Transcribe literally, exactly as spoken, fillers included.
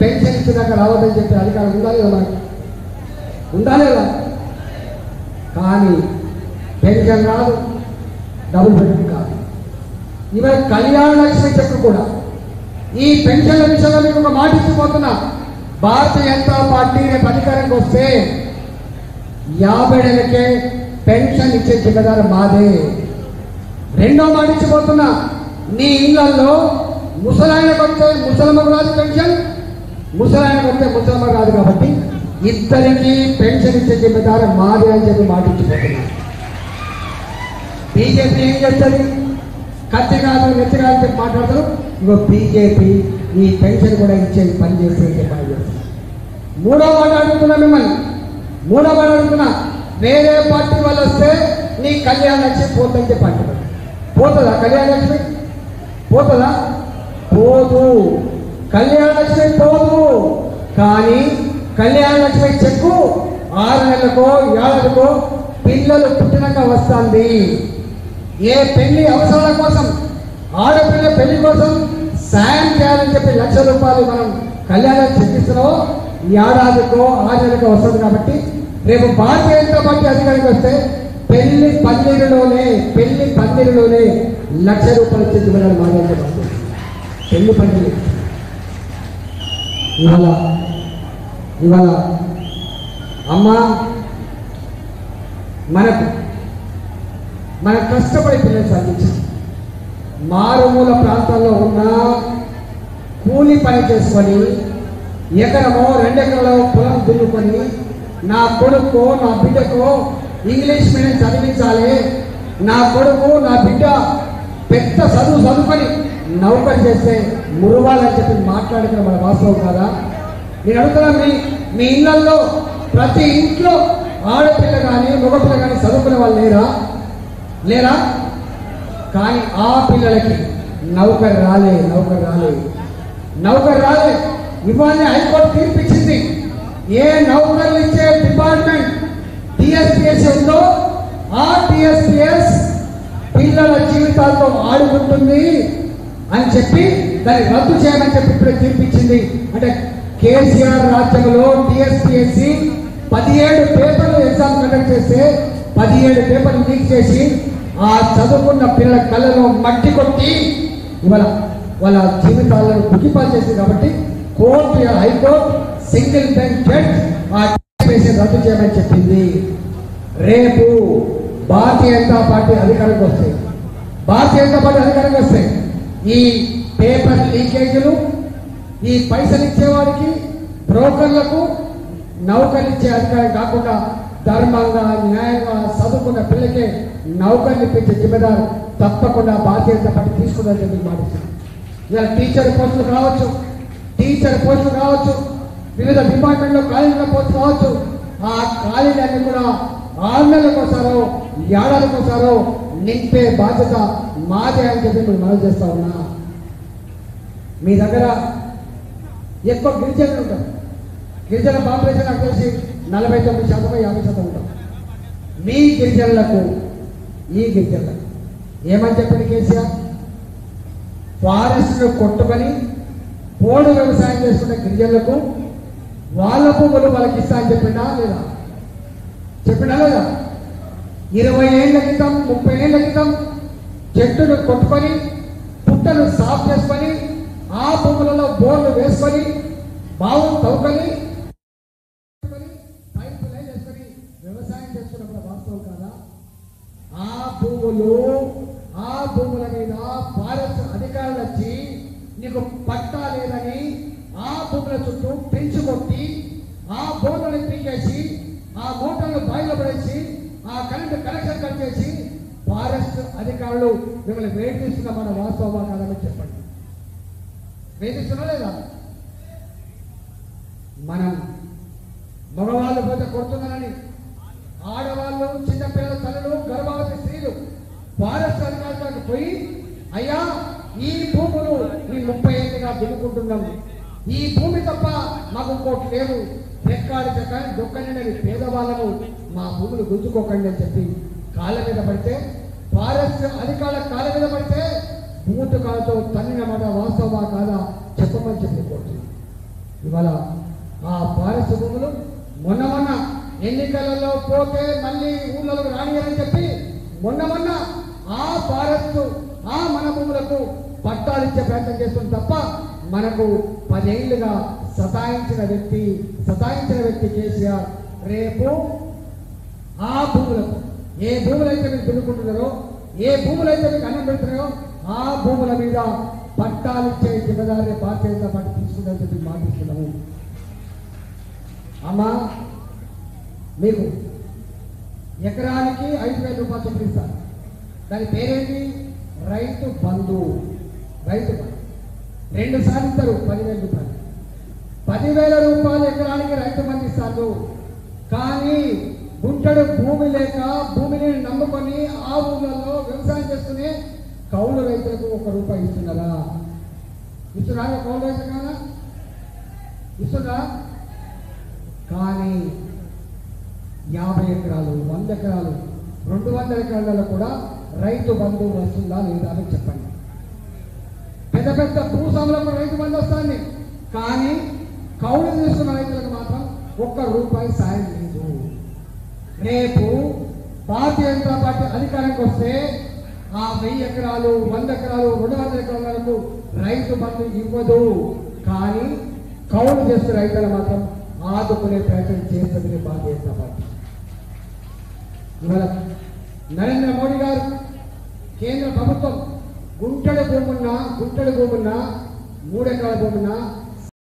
Pension ఇచ్చినాక రావద్దని చెప్పే అధికారం ఉందా లేదా మనకి? ఉందా లేదా? కానీ పెన్షన్ రాదు, డబుల్ బెడ్రూమ్ కాదు. ఇవాళ కళ్యాణ లక్ష్మి చెక్కు కూడా ఈ పెన్షన్ల విషయంలో మీకు ఒక మాట ఇచ్చిపోతున్నా. భారతీయ జనతా పార్టీ రేపు అధికారానికి వస్తే యాభై నెలలకే పెన్షన్ ఇచ్చే జిమ్మదారు మాదే. రెండో మాట ఇచ్చిపోతున్నా, నీ ఇళ్లలో ముసలాయనకు వస్తే ముసలమ్మకు రాదు పెన్షన్, ముసలాయనకు వస్తే ముసలమ్మకు రాదు. కాబట్టి ఇద్దరికి పెన్షన్ ఇచ్చే జిమ్మదారు మాదే అని చెప్పి మాట ఇచ్చిపోతున్నా. బీజేపీ ఏం చేస్తుంది? కత్తి కాదు నెత్తి కాదు చెప్పి మాట్లాడతారు. ఇంకో బీజేపీ ఈ పెన్షన్ కూడా ఇచ్చేది పని చేసే పని చేస్తుంది. మూడో మాట అడుగుతున్నా మిమ్మల్ని, మూడో మాట అడుగుతున్నా, వేరే పార్టీ వాళ్ళు వస్తే నీ కళ్యాణ లక్ష్మి పోతుందని చెప్పి అంటారు. పోతుందా కళ్యాణ లక్ష్మి? పోతుందా? పోదు. కళ్యాణ లక్ష్మి పోదు. కానీ కళ్యాణ లక్ష్మి చెక్కు ఆరు నెలలకో ఏడాదికో పిల్లలు పుట్టినాక వస్తుంది. ఏ పెళ్లి అవసరాల కోసం, ఆడపిల్ల పెళ్లి కోసం సాయం చేయాలని చెప్పి లక్ష రూపాయలు మనం కళ్యాణం చెల్లిస్తున్నామో ఏడాదికో ఆరు నెలలకు వస్తుంది. కాబట్టి రేపు భారతీయ జనతా పార్టీ అధికారికి వస్తే పెళ్లి పందిరిలోనే పెళ్లి పందిరిలోనే లక్ష రూపాయలు ఇచ్చి జిమ్మదారు మాట్లాడుతుంది. పెళ్లి పందిరి ఇవాళ ఇవాళ అమ్మ మనకు మన కష్టపడి పిల్లలు సాధించారు. మారుమూల ప్రాంతాల్లో ఉన్న కూలి పని చేసుకొని ఎకరమో రెండెకరాల పొలం దున్నుకొని నా కొడుకు నా బిడ్డకు ఇంగ్లీష్ మీడియం చదివించాలి, నా కొడుకు నా బిడ్డ పెద్ద చదువు చదువుకొని నౌకరు చేస్తే మురువాలని చెప్పి మాట్లాడుకున్న మన వాస్తవం కాదా? నేను అడుగుతున్నా, మీ మీ ఇళ్లలో ప్రతి ఇంట్లో ఆడపిల్ల కానీ మగపిల్ల కానీ చదువుకునే వాళ్ళు లేరా? లేరా? కానీ ఆ పిల్లలకి నౌకరు రాలే నౌకరు రాలే నౌకరు రాలే ఇవాళ హైకోర్టు తీర్పిచ్చింది. ఏ నౌకర్లు ఇచ్చే డిపార్ట్మెంట్ టిఎస్పిఎస్ ఉందో ఆ టిఎస్పిఎస్ పిల్లల జీవితాలతో ఆడుకుంటుంది అని చెప్పి దాన్ని రద్దు చేయమని చెప్పి ఇప్పుడే తీర్పిచ్చింది. అంటే కేసీఆర్ రాజ్యంలో టిఎస్పిఎస్సి పదిహేడు పేపర్లు ఎగ్జామ్ కండక్ట్ చేస్తే పదిహేడు పేపర్లు లీక్ చేసి ఆ చదువుకున్న పిల్లల కళ్ళలో మట్టి కొట్టి ఇవాళ వాళ్ళ జీవితాలను బుకిపాలు చేసింది. కాబట్టి court high court single bench judge ఆ టిఎస్పిఎస్సి రద్దు చేయమని చెప్పింది. రేపు భారతీయ జనతా పార్టీ అధికారంకి వస్తాయి భారతీయ జనతా పార్టీ అధికారంకి వస్తాయి ఈ పేపర్ లీకేజీలు, ఈ పైసలు ఇచ్చేవారికి బ్రోకర్లకు నౌకర్లు ఇచ్చే అధికారం కాకుండా ధర్మంగా న్యాయంగా చదువుకున్న పిల్లకే నౌకర్లు ఇప్పించే జిమ్మదారు తప్పకుండా భారతీయ జనతా పార్టీ తీసుకుందని చెప్పి మాటిస్తుంది. ఇలా టీచర్ పోస్టులు కావచ్చు, టీచర్ పోస్టులు కావచ్చు, వివిధ డిపార్ట్మెంట్లో ఖాళీల పోస్టులు కావచ్చు, ఆ ఖాళీలన్నీ కూడా ఆరు నెలలకోసారో ఏడాదికోసారో నింపే బాధ్యత మాదే అని చెప్పి మీరు మనం చేస్తా ఉన్నా. మీ దగ్గర ఎక్కువ గిరిజనులు ఉంటారు. గిరిజన పాపులేషన్ నాకు తెలిసి నలభై తొమ్మిది శాతం యాభై శాతం ఉంటాం. మీ గిరిజనులకు ఈ గిరిజనులకు ఏమని చెప్పండి కేసీఆర్? ఫారెస్ట్ను కొట్టుకొని పోడు వ్యవసాయం చేసుకున్న గిరిజనులకు వాళ్ళ భూములు వాళ్ళకి ఇస్తా అని చెప్పిండా లేదా? చెప్పినా లేదా? ఇరవై ఏళ్ల క్రితం ముప్పై ఏళ్ల క్రితం చెట్టును కొట్టుకొని పుట్టను సాఫ్ చేసుకొని ఆ భూములలో బోర్లు వేసుకొని బావులు తవ్వుకొని పైపు లైన్ వేసుకొని వ్యవసాయం చేసుకున్నప్పుడు వాస్తవం కాదా? ఆ భూములు ఆ భూముల మీద ఫారెస్ట్ అధికారులు వచ్చి నీకు పట్టా లేదని ఆ భూముల చుట్టూ పెంచు కొట్టి ఆ బోర్లను పీకేసి ఆ మోటార్లు బాయిలో పడేసి ఆ కరెంటు కనెక్షన్ కట్ చేసి ఫారెస్ట్ అధికారులు మిమ్మల్ని వేధిస్తున్న మన వాస్తవమా కాదని చెప్పండి. వేధిస్తున్నా లేదా? మనం మగవాళ్ళు పోతే కొడుతున్నారని ఆడవాళ్ళు, చిన్నపిల్లల తల్లులు, గర్భవతి స్త్రీలు ఫారెస్ట్ అధికారులకు పోయి అయ్యా ఈ భూములు ఈ ముప్పై ఏళ్ళుగా దున్నుకుంటున్నాము, ఈ భూమి తప్ప మాకు ఇంకోటి లేదు, రెక్కాడి చక్కని దొక్కని పేదవాళ్ళము మా భూములు గుంజుకోకండి అని చెప్పి కాళ్ళ మీద పడితే ఫారెస్ట్ అధికారుల కాళ్ళ మీద పడితే బూటు కాలతో తన్నిన మాట వాస్తవమా కాదా చెప్పమని చెప్పి కోరుతున్నాం. ఇవాళ ఆ ఫారెస్ట్ భూములు మొన్న మొన్న ఎన్నికలలో పోతే మళ్ళీ ఊళ్ళలో రానియని చెప్పి మొన్న మొన్న ఆ ఫారెస్ట్ ఆ మన భూములకు పట్టాలు ఇచ్చే ప్రయత్నం చేస్తుంది తప్ప మనకు పదేళ్లుగా సతాయించిన వ్యక్తి సతాయించిన వ్యక్తి కేసీఆర్ రేపు ఆ భూములకు ఏ భూములైతే మీరు దున్నుకుంటున్నారో ఏ భూములైతే మీకు అన్నం పెడుతున్నారో ఆ భూముల మీద పట్టాలు ఇచ్చే జిమ్మదారి భారతీయ జనతా పార్టీ తీసుకుందని చెప్పి మాటిస్తున్నాము. అమ్మా మీకు ఎకరానికి ఐదు వేల రూపాయలు చొప్పున ఇస్తారు. దాని పేరేంటి? రైతు బంధు. రైతు బంధు రెండు సార్లు ఇస్తారు పదివేల రూపాయలు. పదివేల రూపాయలు ఎకరానికి రైతు బంధు ఇస్తారు. కానీ గుంటడు భూమి లేక భూమిని నమ్ముకొని ఆ ఊళ్ళలో వ్యవసాయం చేస్తూనే కౌలు రైతులకు ఒక రూపాయి ఇస్తున్నారా? ఇస్తున్నారా? కౌలు రైతు కాదా ఇస్తున్నా? కానీ యాభై ఎకరాలు వంద ఎకరాలు రెండు వందల ఎకరాలలో కూడా రైతు బంధు వస్తుందా లేదా అని చెప్పండి. పెద్ద పెద్ద భూస్వాములకు రైతు బంధు వస్తుంది, కానీ కౌలు తీసుకున్న రైతులకు మాత్రం ఒక్క రూపాయి సాయం లేదు. రేపు భారతీయ జనతా పార్టీ అధికారానికి వస్తే ఆ వెయ్యి ఎకరాలు వంద ఎకరాలు రెండు వందల ఎకరాల వరకు రైతు బంధు ఇవ్వదు, కానీ కౌలు చేస్తున్న రైతులు మాత్రం ఆదుకునే ప్రయత్నం చేస్తుంది భారతీయ జనతా పార్టీ. ఇవాళ నరేంద్ర మోడీ గారు కేంద్ర ప్రభుత్వం గుంటడి భూమున్నా గుంటడి భూమున్నా మూడు ఎకరాల భూమున్నా